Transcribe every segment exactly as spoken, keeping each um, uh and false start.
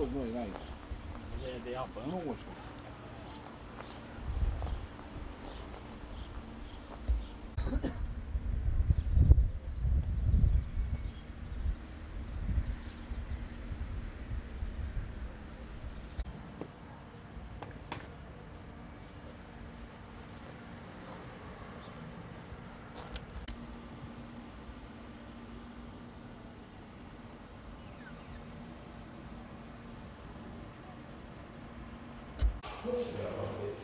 fost noi înainte. De, de apă. Nu știu. Nu se treaba, vezi.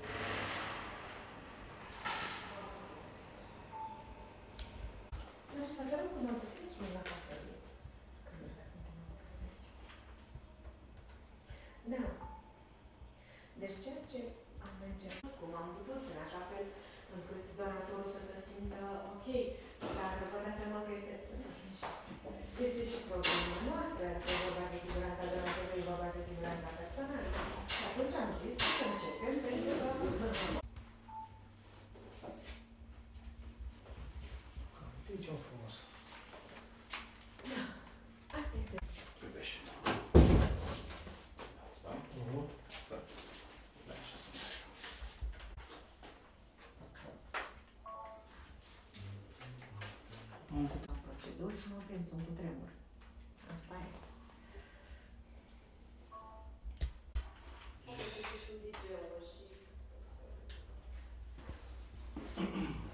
Dar să vedem cum am scris și la casă. Da. Deci ceea ce am încercat, cum am putut, în așa fel încât donatorul să se simtă ok, dar vă dați seama că este, este și problema noastră, că e vorba de siguranța donatorului, e vorba de siguranța personală. Și atunci am zis să începem pentru că... Ce-o frumos. Da, asta este. Uite și. Asta? Uh-huh. Asta. Da, așa să mai. Am proceduri și m-am prins un cutremur. Asta e. Și video și